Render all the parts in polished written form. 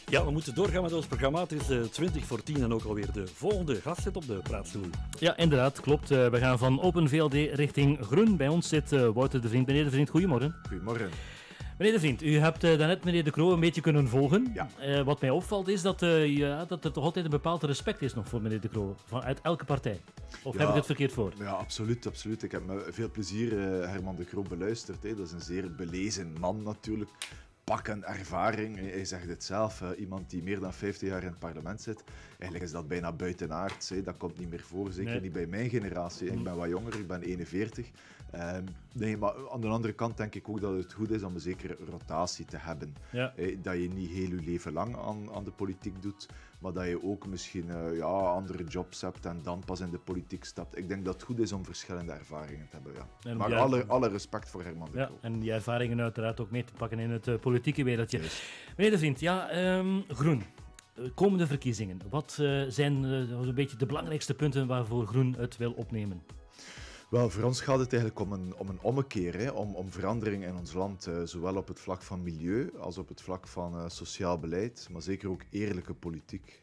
Ja, we moeten doorgaan met ons programma. Het is 20 voor 10 en ook alweer de volgende gast zit op de praatstoel. Ja, inderdaad, klopt. We gaan van Open VLD richting Groen. Bij ons zit Wouter de Vriend. Meneer de Vriend, goedemorgen. Goedemorgen. Meneer de Vriend, u hebt daarnet meneer De Croo een beetje kunnen volgen. Ja. Wat mij opvalt is dat er toch altijd een bepaald respect is nog voor meneer De Croo, vanuit elke partij. Of heb ik het verkeerd voor? Ja, absoluut, absoluut. Ik heb met veel plezier Herman De Croo beluisterd. Dat is een zeer belezen man natuurlijk. Pak en ervaring. Hij zegt het zelf. Iemand die meer dan 50 jaar in het parlement zit. Eigenlijk is dat bijna buitenaards. Dat komt niet meer voor. Zeker niet bij mijn generatie. Ik ben wat jonger, ik ben 41. Nee, maar aan de andere kant denk ik ook dat het goed is om een zekere rotatie te hebben. Ja. Dat je niet heel je leven lang aan de politiek doet, maar dat je ook misschien andere jobs hebt en dan pas in de politiek stapt. Ik denk dat het goed is om verschillende ervaringen te hebben. Ja. Maar alle respect voor Herman De Croo. Ja, en die ervaringen uiteraard ook mee te pakken in het politieke wereldje. Meneer de Vriend, Groen. Komende verkiezingen. Wat zijn een beetje de belangrijkste punten waarvoor Groen het wil opnemen? Wel, voor ons gaat het eigenlijk om een ommekeer, om verandering in ons land, zowel op het vlak van milieu als op het vlak van sociaal beleid, maar zeker ook eerlijke politiek.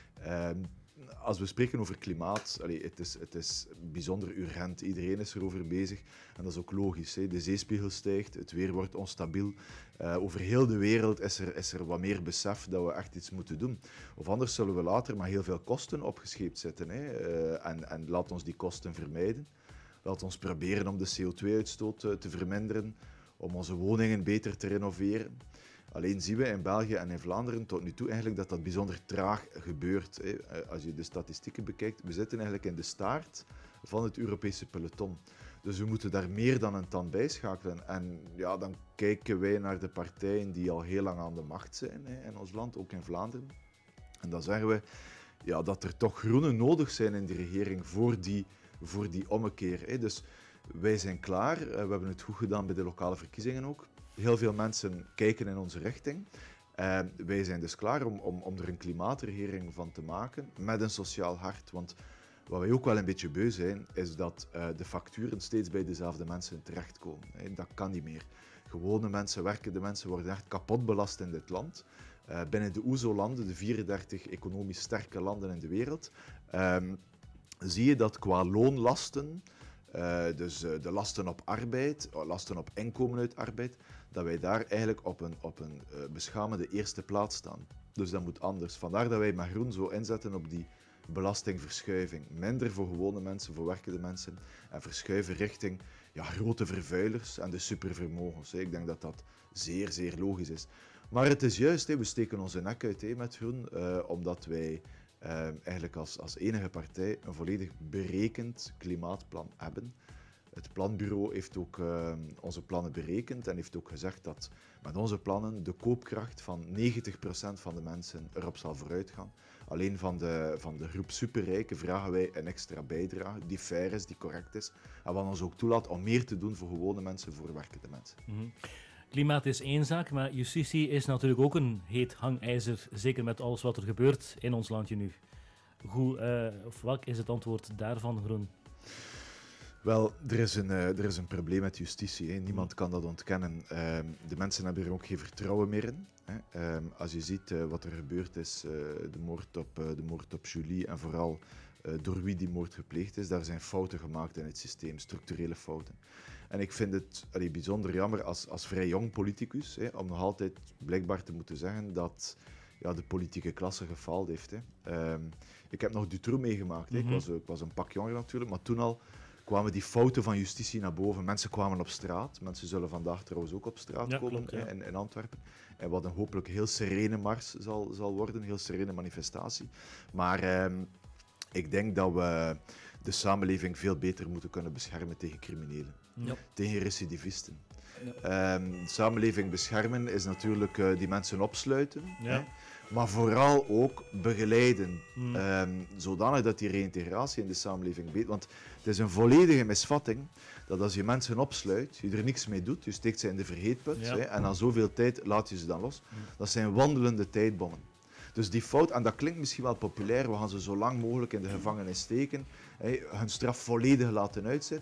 Als we spreken over klimaat, het is bijzonder urgent. Iedereen is erover bezig en dat is ook logisch. De zeespiegel stijgt, het weer wordt onstabiel. Over heel de wereld is er wat meer besef dat we echt iets moeten doen. Of anders zullen we later met heel veel kosten opgescheept zitten. En laat ons die kosten vermijden. Laat ons proberen om de CO2-uitstoot te verminderen, om onze woningen beter te renoveren. Alleen zien we in België en in Vlaanderen tot nu toe eigenlijk dat bijzonder traag gebeurt. Als je de statistieken bekijkt, we zitten eigenlijk in de staart van het Europese peloton. Dus we moeten daar meer dan een tand bij schakelen. En ja, dan kijken wij naar de partijen die al heel lang aan de macht zijn in ons land, ook in Vlaanderen. En dan zeggen we dat er toch groenen nodig zijn in de regering voor die ommekeer. Dus wij zijn klaar. We hebben het goed gedaan bij de lokale verkiezingen ook. Heel veel mensen kijken in onze richting. Wij zijn dus klaar om er een klimaatregering van te maken met een sociaal hart. Want wat wij ook wel een beetje beu zijn, is dat de facturen steeds bij dezelfde mensen terechtkomen. Dat kan niet meer. Gewone mensen, werkende mensen worden echt kapot belast in dit land. Binnen de OESO-landen, de 34 economisch sterke landen in de wereld, zie je dat qua loonlasten, dus de lasten op arbeid, lasten op inkomen uit arbeid, dat wij daar eigenlijk op een beschamende eerste plaats staan. Dus dat moet anders. Vandaar dat wij met Groen zo inzetten op die belastingverschuiving. Minder voor gewone mensen, voor werkende mensen en verschuiven richting grote vervuilers en de supervermogens. Ik denk dat dat zeer, zeer logisch is. Maar het is juist, we steken onze nek uit met Groen, omdat wij eigenlijk als enige partij een volledig berekend klimaatplan hebben. Het planbureau heeft ook onze plannen berekend en heeft ook gezegd dat met onze plannen de koopkracht van 90% van de mensen erop zal vooruitgaan. Alleen van de groep superrijken vragen wij een extra bijdrage die fair is, die correct is en wat ons ook toelaat om meer te doen voor gewone mensen, voor werkende mensen. Mm-hmm. Klimaat is één zaak, maar justitie is natuurlijk ook een heet hangijzer, zeker met alles wat er gebeurt in ons landje nu. Welk is het antwoord daarvan, Groen? Wel, er is een probleem met justitie. Niemand kan dat ontkennen. De mensen hebben er ook geen vertrouwen meer in. Als je ziet wat er gebeurd is, de moord op Julie en vooral door wie die moord gepleegd is, daar zijn fouten gemaakt in het systeem, structurele fouten. En ik vind het bijzonder jammer als vrij jong politicus, om nog altijd blijkbaar te moeten zeggen dat de politieke klasse gefaald heeft. Ik heb nog Dutroux meegemaakt. Mm-hmm. Ik was een pak jonger natuurlijk, maar toen al kwamen die fouten van justitie naar boven. Mensen kwamen op straat. Mensen zullen vandaag trouwens ook op straat komen. Klopt, in Antwerpen. En wat een hopelijk heel serene mars zal worden, een heel serene manifestatie. Maar ik denk dat we de samenleving veel beter moeten kunnen beschermen tegen criminelen, tegen recidivisten. De samenleving beschermen is natuurlijk die mensen opsluiten, maar vooral ook begeleiden, zodanig dat die reïntegratie in de samenleving beter. Want het is een volledige misvatting dat als je mensen opsluit, je er niks mee doet, je steekt ze in de vergeetput en na zoveel tijd laat je ze dan los. Dat zijn wandelende tijdbommen. Dus die fout, en dat klinkt misschien wel populair, we gaan ze zo lang mogelijk in de gevangenis steken, hun straf volledig laten uitzitten.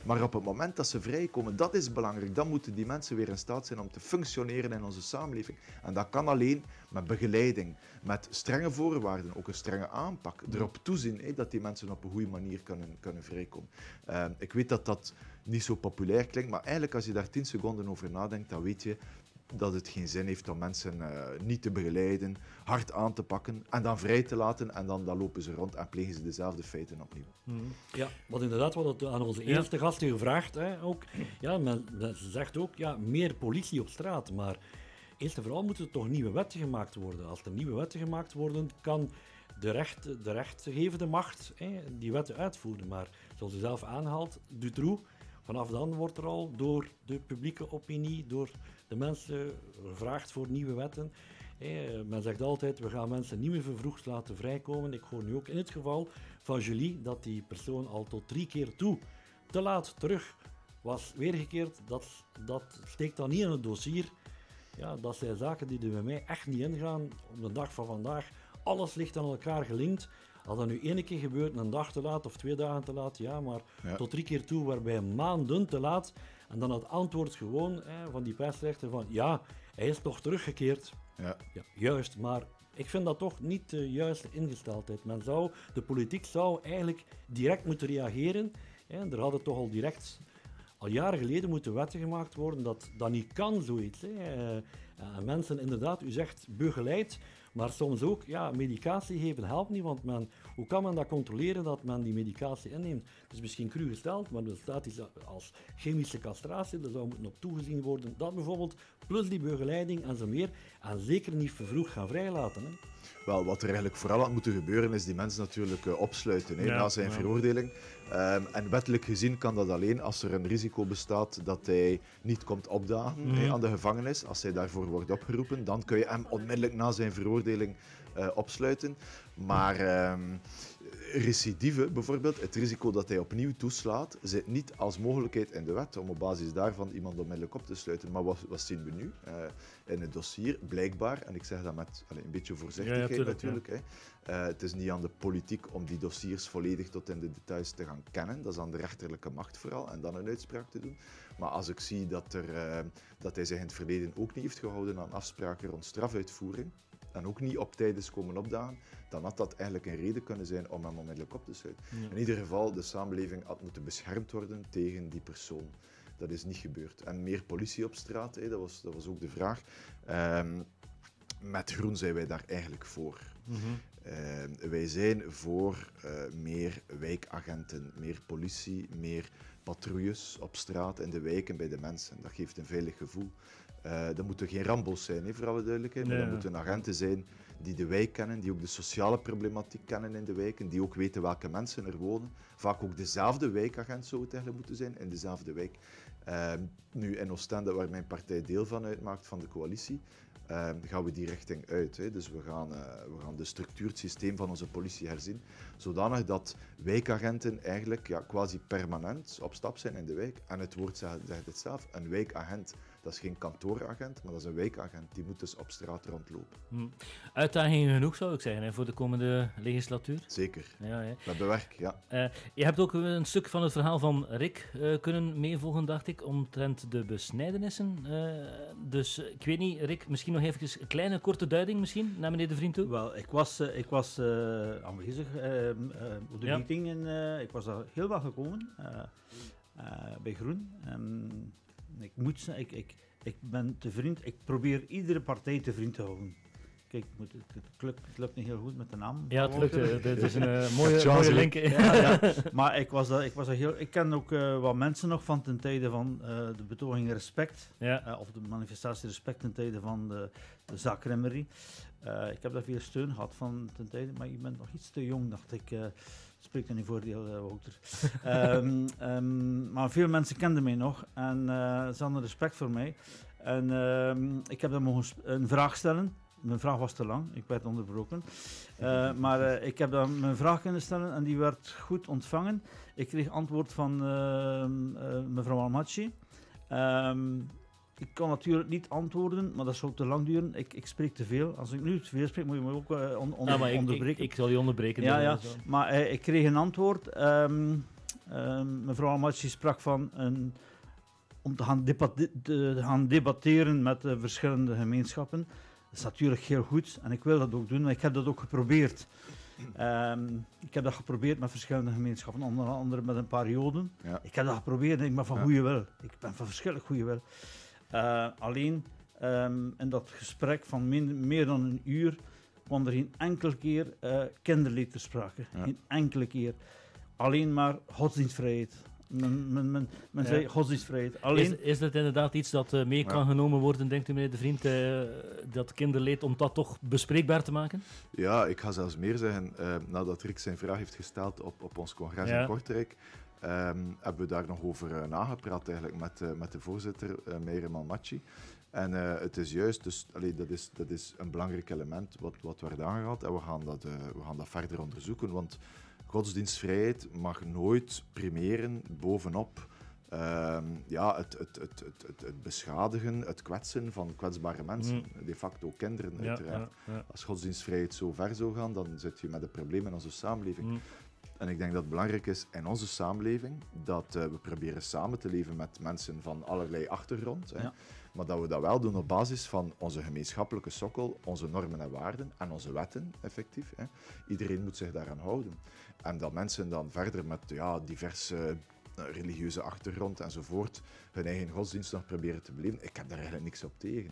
Maar op het moment dat ze vrijkomen, dat is belangrijk. Dan moeten die mensen weer in staat zijn om te functioneren in onze samenleving. En dat kan alleen met begeleiding, met strenge voorwaarden, ook een strenge aanpak. Erop toezien dat die mensen op een goede manier kunnen vrijkomen. Ik weet dat dat niet zo populair klinkt, maar eigenlijk als je daar 10 seconden over nadenkt, dan weet je dat het geen zin heeft om mensen niet te begeleiden, hard aan te pakken en dan vrij te laten en dan lopen ze rond en plegen ze dezelfde feiten opnieuw. Ja, wat inderdaad wat aan onze eerste gasten gevraagd, ook. Ja, men zegt ook, ja, meer politie op straat, maar eerst en vooral moeten er toch nieuwe wetten gemaakt worden. Als er nieuwe wetten gemaakt worden, kan de rechtgevende macht die wetten uitvoeren. Maar zoals u zelf aanhaalt, Dutroux, vanaf dan wordt er al door de publieke opinie, door de mensen gevraagd voor nieuwe wetten. Men zegt altijd, we gaan mensen niet meer vervroegd laten vrijkomen. Ik hoor nu ook in het geval van Julie dat die persoon al tot 3 keer toe te laat terug was weergekeerd. Dat steekt dan niet in het dossier. Ja, dat zijn zaken die er bij mij echt niet ingaan. Op de dag van vandaag, alles ligt aan elkaar gelinkt. Als dat nu 1 keer gebeurt, een dag te laat of 2 dagen te laat, ja, maar tot 3 keer toe, waarbij maanden te laat. En dan het antwoord gewoon van die persrechter van, ja, hij is toch teruggekeerd. Ja, juist, maar ik vind dat toch niet de juiste ingesteldheid. De politiek zou eigenlijk direct moeten reageren. Er hadden toch al jaren geleden moeten wetten gemaakt worden dat niet kan, zoiets. Mensen, inderdaad, u zegt begeleid, maar soms ook, ja, medicatie geven helpt niet, want hoe kan men dat controleren dat men die medicatie inneemt? Het is misschien cru gesteld, maar er staat iets als chemische castratie, daar zou moeten op toegezien worden. Dat bijvoorbeeld, plus die begeleiding en zo meer, en zeker niet vervroegd gaan vrijlaten. Wel, wat er eigenlijk vooral had moeten gebeuren, is die mensen natuurlijk opsluiten na zijn veroordeling. En wettelijk gezien kan dat alleen als er een risico bestaat dat hij niet komt opdagen aan de gevangenis. Als hij daarvoor wordt opgeroepen, dan kun je hem onmiddellijk na zijn veroordeling opsluiten. Maar recidive, bijvoorbeeld, het risico dat hij opnieuw toeslaat, zit niet als mogelijkheid in de wet om op basis daarvan iemand onmiddellijk op te sluiten. Maar wat zien we nu in het dossier? Blijkbaar, en ik zeg dat met een beetje voorzichtigheid natuurlijk. Ja. Het is niet aan de politiek om die dossiers volledig tot in de details te gaan kennen. Dat is aan de rechterlijke macht vooral en dan een uitspraak te doen. Maar als ik zie dat hij zich in het verleden ook niet heeft gehouden aan afspraken rond strafuitvoering, en ook niet op tijd is komen opdagen, dan had dat eigenlijk een reden kunnen zijn om hem onmiddellijk op te sluiten. Ja. In ieder geval, de samenleving had moeten beschermd worden tegen die persoon. Dat is niet gebeurd. En meer politie op straat, dat was ook de vraag. Met Groen zijn wij daar eigenlijk voor. Wij zijn voor meer wijkagenten, meer politie, meer patrouilles op straat, in de wijken, bij de mensen. Dat geeft een veilig gevoel. Dat moeten geen Rambo's zijn, voor alle duidelijkheid, maar dat moeten agenten zijn die de wijk kennen, die ook de sociale problematiek kennen in de wijken, die ook weten welke mensen er wonen. Vaak ook dezelfde wijkagent zou het eigenlijk moeten zijn, in dezelfde wijk. Nu in Oostende, waar mijn partij deel van uitmaakt, van de coalitie, gaan we die richting uit. Dus we gaan de structuur, het systeem van onze politie herzien, zodanig dat wijkagenten eigenlijk quasi permanent op stap zijn in de wijk. En het woord zegt het zelf, een wijkagent. Dat is geen kantooragent, maar dat is een wijkagent. Die moet dus op straat rondlopen. Uitdagingen genoeg, zou ik zeggen, voor de komende legislatuur? Zeker. Ja, we hebben werk, ja. Je hebt ook een stuk van het verhaal van Rick kunnen meevolgen, dacht ik, omtrent de besnijdenissen. Dus ik weet niet, Rick, misschien nog even een kleine, korte duiding misschien, naar meneer De Vriend toe? Wel, ik was aanwezig op de meeting en ik was daar heel wel gekomen bij Groen. Ik moet zeggen, ik ben te vriend. Ik probeer iedere partij te vriend te houden. Kijk, het lukt niet heel goed met de naam. Ja, het lukt. Dat is een mooie link. Ja. Maar ik ken ook wat mensen nog van ten tijde van de betoging Respect. Ja. Of de manifestatie Respect ten tijde van de zakremmerie. Ik heb daar veel steun gehad van ten tijde, maar je bent nog iets te jong, dacht ik. Spreekt in uw voordeel, Wouter. Maar veel mensen kenden mij nog en ze hadden respect voor mij. En ik heb dan mogen een vraag stellen. Mijn vraag was te lang, ik werd onderbroken. Maar ik heb dan mijn vraag kunnen stellen en die werd goed ontvangen. Ik kreeg antwoord van mevrouw Almachi. Ik kan natuurlijk niet antwoorden, maar dat zou te lang duren. Ik spreek te veel. Als ik nu te veel spreek, moet je me ook onderbreken. Ik zal je onderbreken. Ja. Maar ik kreeg een antwoord. Mevrouw Amatji sprak van om te gaan debatteren met de verschillende gemeenschappen. Dat is natuurlijk heel goed en ik wil dat ook doen, maar ik heb dat ook geprobeerd. Ik heb dat geprobeerd met verschillende gemeenschappen, onder andere met een paar Joden. Ja. Ik heb dat geprobeerd en ik ben van goede wil. Ik ben van verschillend goede wil. Alleen in dat gesprek van meer dan een uur kwam er geen enkele keer kinderleed ter sprake. Ja. Geen enkele keer. Alleen maar godsdienstvrijheid. Men zei godsdienstvrijheid. Alleen... Is dat inderdaad iets dat mee kan genomen worden, denkt u meneer De Vriend, dat kinderleed, om dat toch bespreekbaar te maken? Ja, ik ga zelfs meer zeggen. Nadat Rick zijn vraag heeft gesteld op ons congres in Kortrijk, hebben we daar nog over nagepraat eigenlijk met de voorzitter, Meir Malmachi. En het is juist, dus dat is een belangrijk element wat werd aangehaald en we gaan dat verder onderzoeken, want godsdienstvrijheid mag nooit primeren bovenop het beschadigen, het kwetsen van kwetsbare mensen, de facto kinderen uiteraard. Ja. Als godsdienstvrijheid zo ver zou gaan, dan zit je met een probleem in onze samenleving. En ik denk dat het belangrijk is in onze samenleving dat we proberen samen te leven met mensen van allerlei achtergrond. Hè. Maar dat we dat wel doen op basis van onze gemeenschappelijke sokkel, onze normen en waarden en onze wetten, effectief. Hè. Iedereen moet zich daaraan houden. En dat mensen dan verder met diverse religieuze achtergrond enzovoort hun eigen godsdienst nog proberen te beleven. Ik heb daar eigenlijk niks op tegen.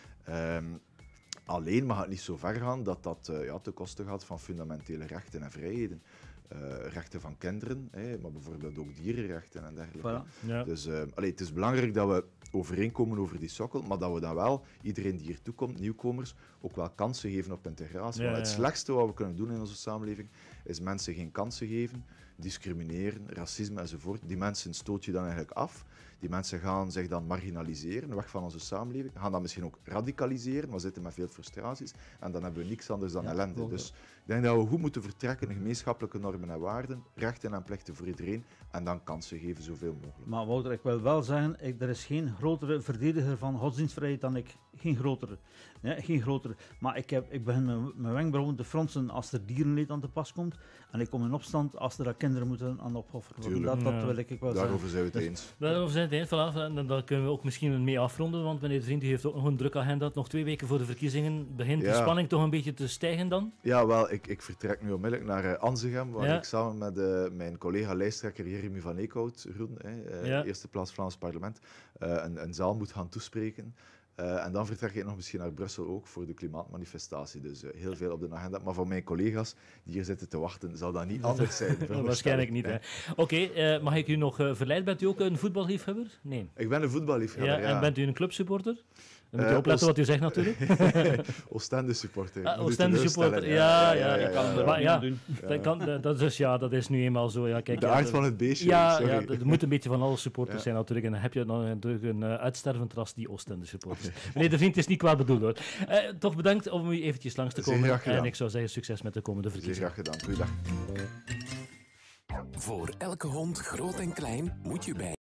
Hè. Alleen mag het niet zo ver gaan dat ten koste gaat van fundamentele rechten en vrijheden. Rechten van kinderen, maar bijvoorbeeld ook dierenrechten en dergelijke. Voilà. Ja. Dus het is belangrijk dat we overeenkomen over die sokkel, maar dat we dan wel, iedereen die hier toekomt, nieuwkomers, ook wel kansen geven op integratie. Want het slechtste wat we kunnen doen in onze samenleving is mensen geen kansen geven, discrimineren, racisme enzovoort. Die mensen stoot je dan eigenlijk af. Die mensen gaan zich dan marginaliseren, weg van onze samenleving, gaan dan misschien ook radicaliseren, maar zitten met veel frustraties en dan hebben we niks anders dan ellende. Dus ik denk dat we goed moeten vertrekken in gemeenschappelijke normen en waarden, rechten en plichten voor iedereen en dan kansen geven zoveel mogelijk. Maar Wouter, ik wil wel zeggen, er is geen grotere verdediger van godsdienstvrijheid dan ik. Geen grotere. Nee, geen grotere. Maar ik begin mijn wenkbrauwen te fronsen als er dierenleed aan te pas komt. En ik kom in opstand als er kinderen moeten aan opofferen worden. Dat wil ik wel zeggen. Daarover zijn we het eens. Daarover zijn we het eens. Voilà. En dan kunnen we ook misschien mee afronden, want meneer De Vriend heeft ook nog een druk agenda. Nog 2 weken voor de verkiezingen. Begint de spanning toch een beetje te stijgen dan? Ja, wel, ik vertrek nu onmiddellijk naar Anzegem, waar ik samen met mijn collega-lijsttrekker Jeremy van Eekhout, eerste plaats Vlaams parlement, een zaal moet gaan toespreken. En dan vertrek ik nog misschien naar Brussel ook voor de klimaatmanifestatie. Dus heel veel op de agenda. Maar voor mijn collega's die hier zitten te wachten, zal dat niet anders zijn. Waarschijnlijk niet. Oké, mag ik u nog verleiden? Bent u ook een voetballiefhebber? Nee. Ik ben een voetballiefhebber, En bent u een clubsupporter? Dan moet je opletten wat u zegt natuurlijk. Oostende supporter. Oostende supporter, ja. Ik kan er doen. Dat is nu eenmaal zo. Ja, kijk, de aard van het beestje. Ja, er moet een beetje van alle supporters zijn natuurlijk. En dan heb je natuurlijk een uitstervend ras, die Oostende supporters. Meneer De Vriend, is niet kwaad bedoeld hoor. Toch bedankt om u eventjes langs te komen. En ik zou zeggen, succes met de komende verkiezingen. Zeer graag gedaan. Goeiedag. Voor elke hond, groot en klein, moet je bij